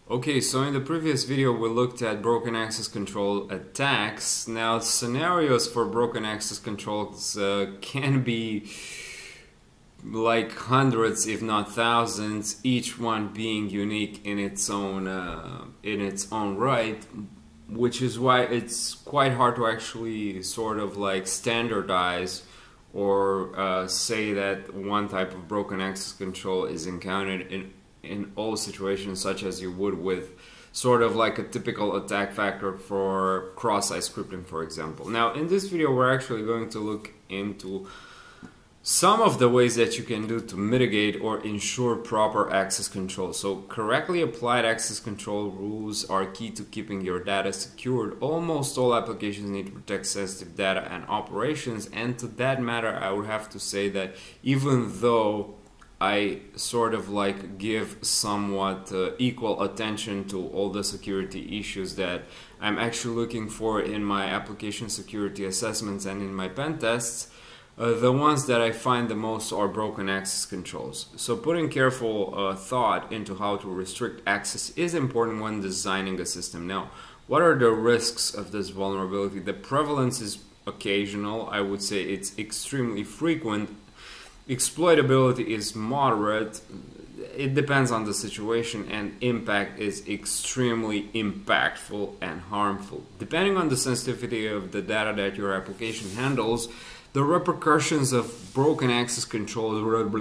Okay, so in the previous video we looked at broken access control attacks. Now scenarios for broken access controls can be like hundreds if not thousands, each one being unique in its own right, which is why it's quite hard to actually sort of like standardize or say that one type of broken access control is encountered in all situations, such as you would with sort of like a typical attack factor for cross-site scripting, for example. Now in this video we're actually going to look into some of the ways that you can do to mitigate or ensure proper access control. So correctly applied access control rules are key to keeping your data secured. Almost all applications need to protect sensitive data and operations, and to that matter I would have to say that even though I sort of like give somewhat equal attention to all the security issues that I'm actually looking for in my application security assessments and in my pen tests, the ones that I find the most are broken access controls. So putting careful thought into how to restrict access is important when designing a system. Now, what are the risks of this vulnerability? The prevalence is occasional. I would say it's extremely frequent. Exploitability is moderate. It depends on the situation, and impact is extremely impactful and harmful. Depending on the sensitivity of the data that your application handles, the repercussions of broken access control,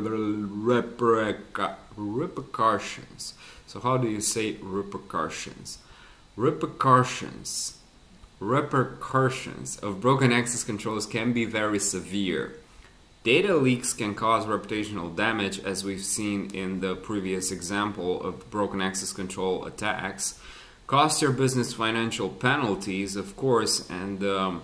repercussions. So how do you say repercussions? Repercussions of broken access controls can be very severe. Data leaks can cause reputational damage, as we've seen in the previous example of broken access control attacks. Cost your business financial penalties, of course, and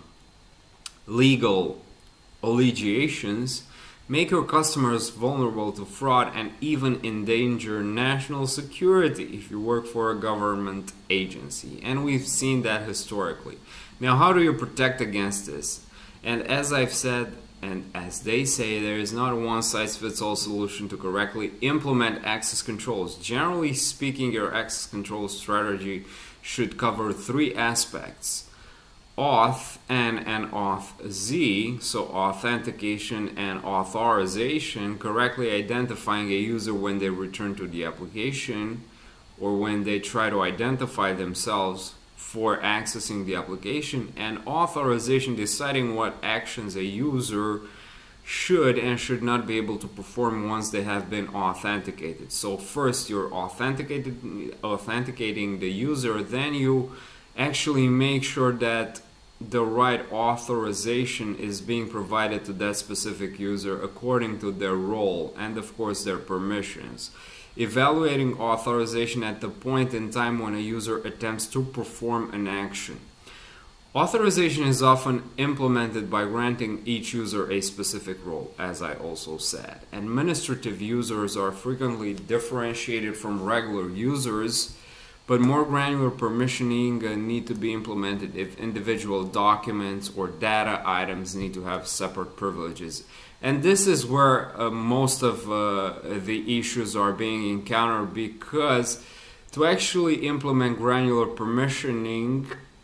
legal allegations, make your customers vulnerable to fraud, and even endanger national security if you work for a government agency. And we've seen that historically. Now, how do you protect against this? And as I've said, and as they say, there is not a one-size-fits-all solution to correctly implement access controls. Generally speaking, your access control strategy should cover three aspects: auth and auth Z, so authentication and authorization, correctly identifying a user when they return to the application or when they try to identify themselves for accessing the application, and authorization, deciding what actions a user should and should not be able to perform once they have been authenticated. So first you're authenticating the user, then you actually make sure that the right authorization is being provided to that specific user according to their role and of course their permissions. Evaluating authorization at the point in time when a user attempts to perform an action. Authorization is often implemented by granting each user a specific role, as I also said. Administrative users are frequently differentiated from regular users, but more granular permissioning need to be implemented if individual documents or data items need to have separate privileges. And this is where most of the issues are being encountered, because to actually implement granular permissioning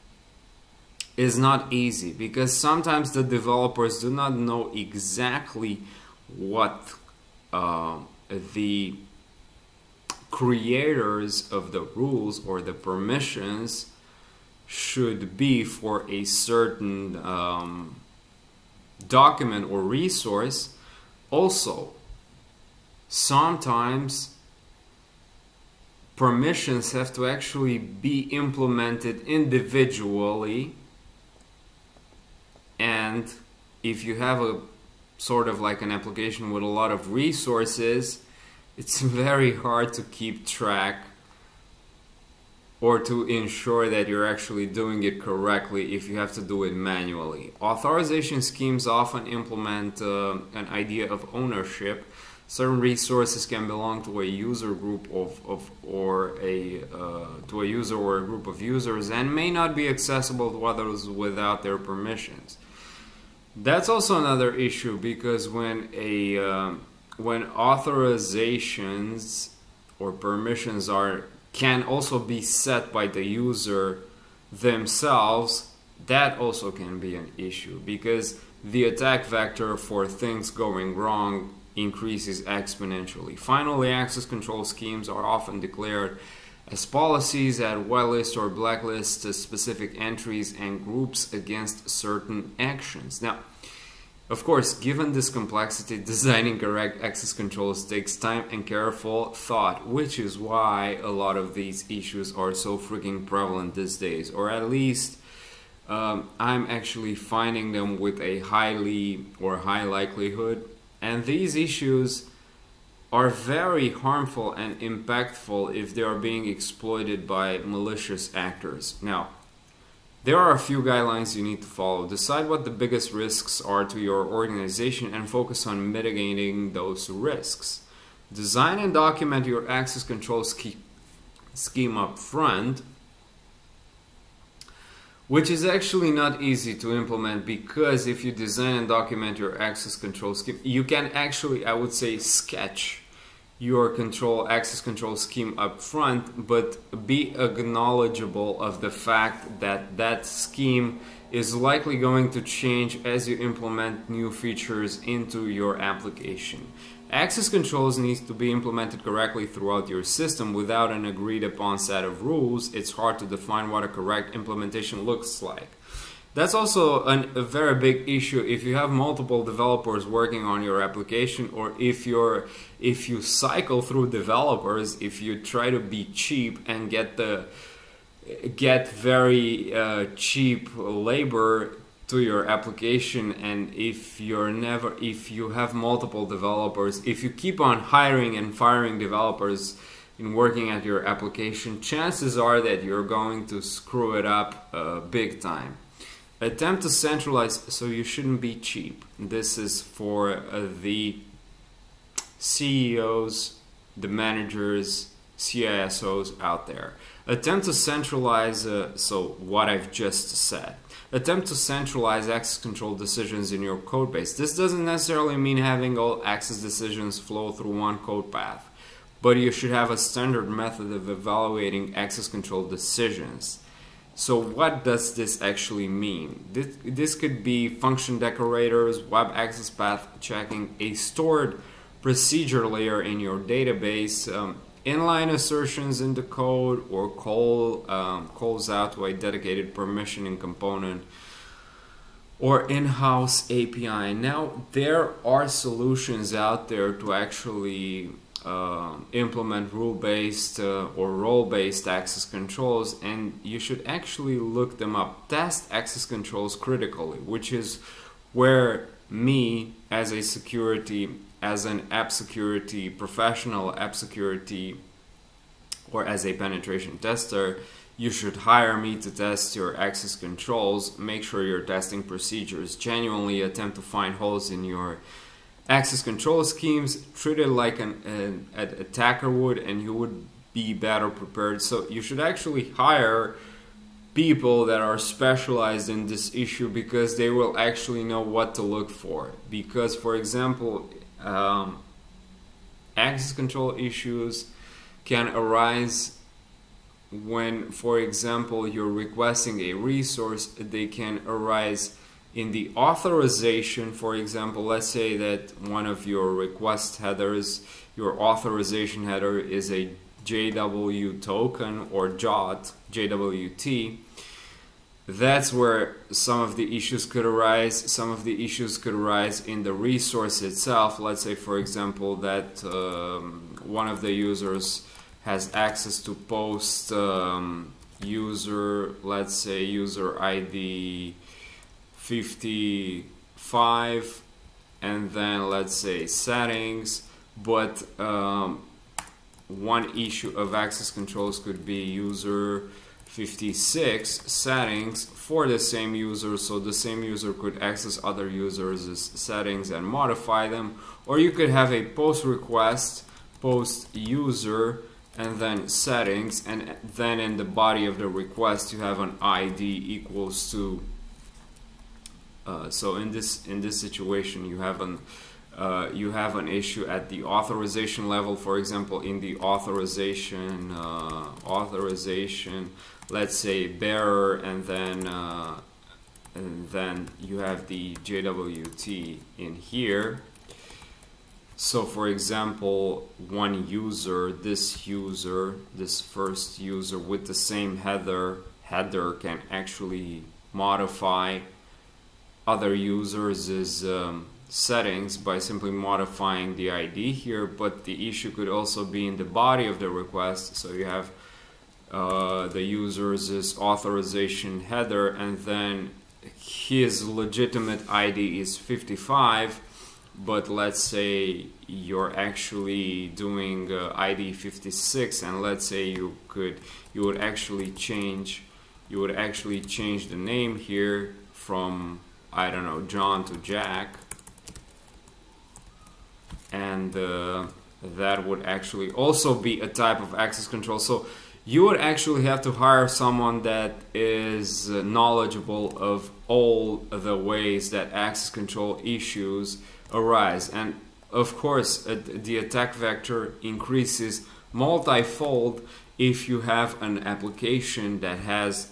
is not easy, because sometimes the developers do not know exactly what the creators of the rules or the permissions should be for a certain document or resource. Also, sometimes permissions have to actually be implemented individually, and if you have a sort of like an application with a lot of resources, it's very hard to keep track or to ensure that you're actually doing it correctly if you have to do it manually. Authorization schemes often implement an idea of ownership. Certain resources can belong to a user group to a user or a group of users, and may not be accessible to others without their permissions. That's also another issue, because when authorizations or permissions are can also be set by the user themselves, that also can be an issue, because the attack vector for things going wrong increases exponentially. Finally, access control schemes are often declared as policies that whitelist or blacklist specific entries and groups against certain actions. Now, of course, given this complexity, designing correct access controls takes time and careful thought, which is why a lot of these issues are so freaking prevalent these days, or at least I'm actually finding them with a high likelihood. And these issues are very harmful and impactful if they are being exploited by malicious actors. Now, there are a few guidelines you need to follow. Decide what the biggest risks are to your organization and focus on mitigating those risks. Design and document your access control scheme up front, which is actually not easy to implement, because if you design and document your access control scheme, you can actually, I would say, sketch your access control scheme up front, but be acknowledgeable of the fact that that scheme is likely going to change as you implement new features into your application. Access controls need to be implemented correctly throughout your system. Without an agreed upon set of rules, it's hard to define what a correct implementation looks like. That's also a very big issue if you have multiple developers working on your application, or if you cycle through developers, if you try to be cheap and get very cheap labor to your application, and if you have multiple developers, if you keep on hiring and firing developers in working at your application, chances are that you're going to screw it up big time. Attempt to centralize, so you shouldn't be cheap. This is for the CEOs, the managers, CISOs out there. Attempt to centralize, so what I've just said. Attempt to centralize access control decisions in your code base. This doesn't necessarily mean having all access decisions flow through one code path, but you should have a standard method of evaluating access control decisions. So what does this actually mean? This could be function decorators, web access path checking, a stored procedure layer in your database, inline assertions in the code, or calls out to a dedicated permissioning component, or in-house API. Now, there are solutions out there to actually implement rule-based or role-based access controls, and you should actually look them up. Test access controls critically, which is where me as an app security professional, app security, or as a penetration tester, you should hire me to test your access controls. Make sure your testing procedures genuinely attempt to find holes in your access control schemes. Treat it like an attacker would, and you would be better prepared. So you should actually hire people that are specialized in this issue, because they will actually know what to look for. Because, for example, access control issues can arise when, for example, you're requesting a resource. They can arise in the authorization. For example, let's say that one of your request headers, your authorization header, is a JW token or JWT. That's where some of the issues could arise. Some of the issues could arise in the resource itself. Let's say, for example, that one of the users has access to post let's say user ID 55, and then let's say settings, but one issue of access controls could be user 56 settings for the same user, so the same user could access other users' settings and modify them. Or you could have a post request, post user, and then settings, and then in the body of the request you have an ID equals to so in this situation you have you have an issue at the authorization level. For example, in the authorization, let's say bearer, and then you have the JWT in here. So for example, one user, this first user with the same header can actually modify other users' settings by simply modifying the ID here, but the issue could also be in the body of the request. So you have the user's authorization header, and then his legitimate ID is 55, but let's say you're actually doing ID 56, and let's say you would actually change the name here from, I don't know, John to Jack, and that would actually also be a type of access control. So you would actually have to hire someone that is knowledgeable of all the ways that access control issues arise. And of course, the attack vector increases multifold if you have an application that has,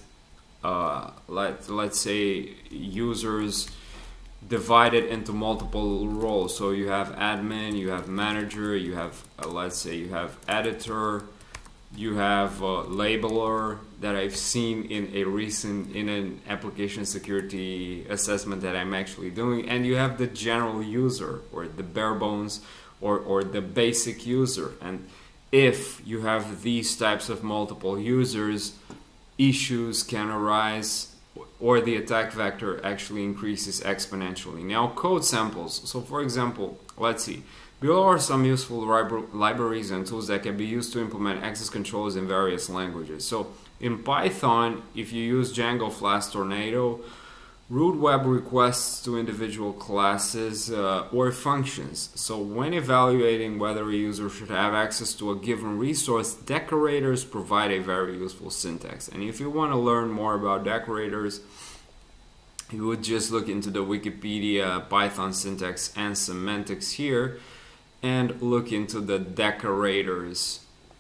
let's say, users divided into multiple roles. So you have admin, you have manager, you have, let's say, you have editor, you have labeler that I've seen in an application security assessment that I'm actually doing, and you have the general user, or the bare bones, or the basic user. And if you have these types of multiple users, issues can arise, or the attack vector actually increases exponentially. Now, code samples. So for example, let's see. Below are some useful libraries and tools that can be used to implement access controls in various languages. So in Python, if you use Django Flask Tornado, route web requests to individual classes or functions. So when evaluating whether a user should have access to a given resource, decorators provide a very useful syntax. And if you want to learn more about decorators, you would just look into the Wikipedia Python syntax and semantics here, and look into the decorators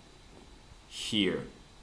here.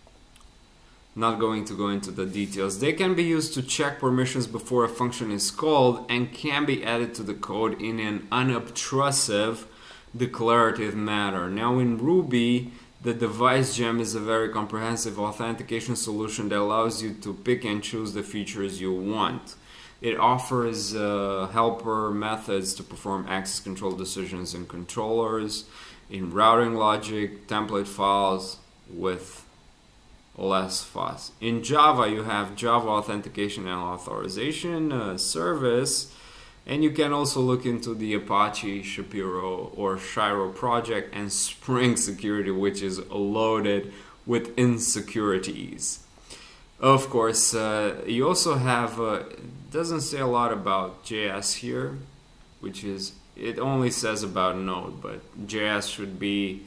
Not going to go into the details. They can be used to check permissions before a function is called, and can be added to the code in an unobtrusive, declarative manner. Now in Ruby, the device gem is a very comprehensive authentication solution that allows you to pick and choose the features you want. It offers helper methods to perform access control decisions in controllers, in routing logic, template files with less fuss. In Java, you have Java Authentication and Authorization Service, and you can also look into the Apache Shapiro or Shiro project, and Spring Security, which is loaded with insecurities. Of course, you also have, doesn't say a lot about JS here, which is, it only says about Node, but JS should be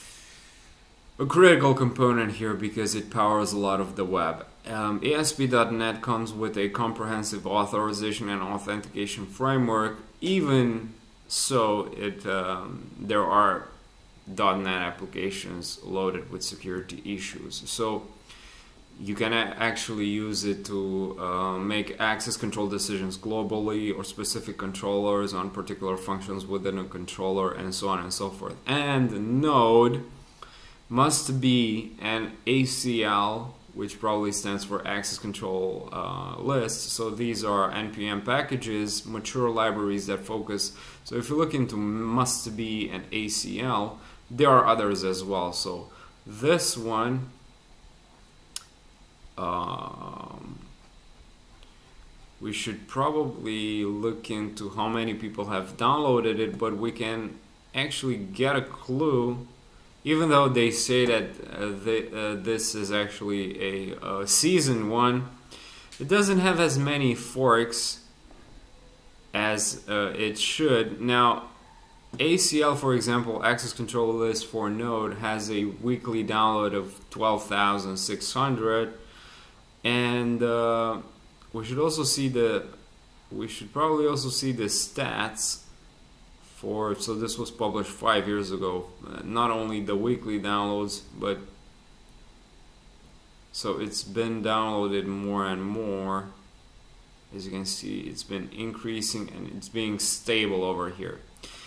a critical component here because it powers a lot of the web. ASP.NET comes with a comprehensive authorization and authentication framework. Even so, there are .NET applications loaded with security issues. So you can actually use it to make access control decisions globally, or specific controllers on particular functions within a controller, and so on and so forth. And Node must be an ACL, which probably stands for access control list. So these are NPM packages, mature libraries that focus. So if you look into must be an ACL, there are others as well. So this one, we should probably look into how many people have downloaded it, but we can actually get a clue, even though they say that this is actually a season one. It doesn't have as many forks as it should. Now, ACL, for example, access control list for Node, has a weekly download of 12,600. And we should probably also see the stats so this was published 5 years ago. Not only the weekly downloads, but so it's been downloaded more and more. As you can see, it's been increasing and it's being stable over here.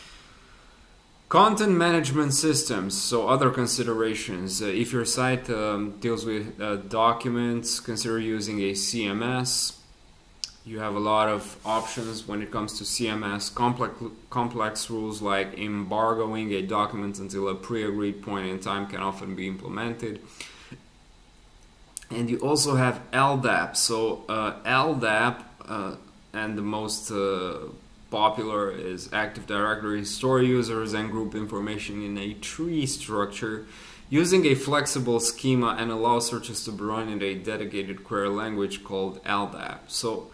Content management systems, so other considerations. If your site deals with documents, consider using a CMS. You have a lot of options when it comes to CMS. Complex rules like embargoing a document until a pre-agreed point in time can often be implemented. And you also have LDAP. So LDAP, and the most popular is Active Directory, store users and group information in a tree structure using a flexible schema and allow searches to be run in a dedicated query language called LDAP. So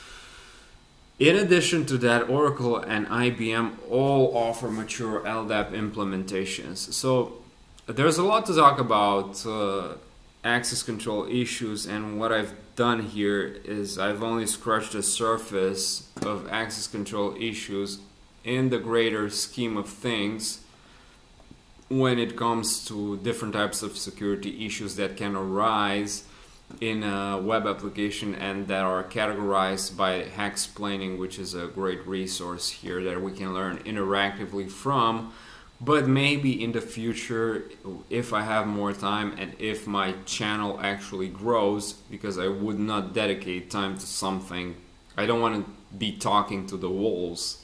in addition to that, Oracle and IBM all offer mature LDAP implementations. So there's a lot to talk about access control issues, and what I've done here is I've only scratched the surface of access control issues in the greater scheme of things when it comes to different types of security issues that can arise in a web application and that are categorized by Hacksplaining, which is a great resource here that we can learn interactively from. But maybe in the future, if I have more time and if my channel actually grows, because I would not dedicate time to something, I don't want to be talking to the walls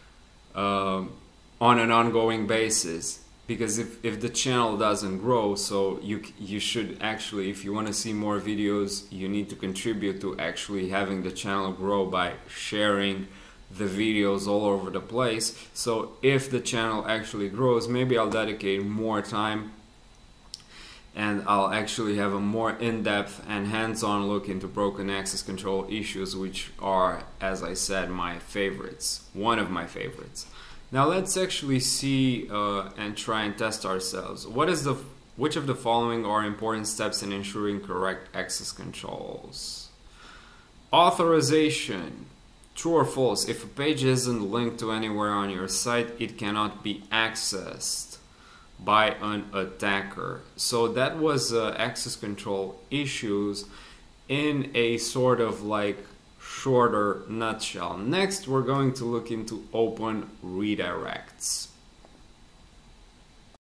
on an ongoing basis. Because if the channel doesn't grow, so you should actually, if you want to see more videos, you need to contribute to actually having the channel grow by sharing the videos all over the place. So if the channel actually grows, maybe I'll dedicate more time and I'll actually have a more in-depth and hands-on look into broken access control issues, which are, as I said, my favorites, one of my favorites. Now let's actually see and try and test ourselves. Which of the following are important steps in ensuring correct access controls? Authorization. True or false? If a page isn't linked to anywhere on your site, it cannot be accessed by an attacker. So that was access control issues in a sort of like shorter nutshell. Next, we're going to look into open redirects.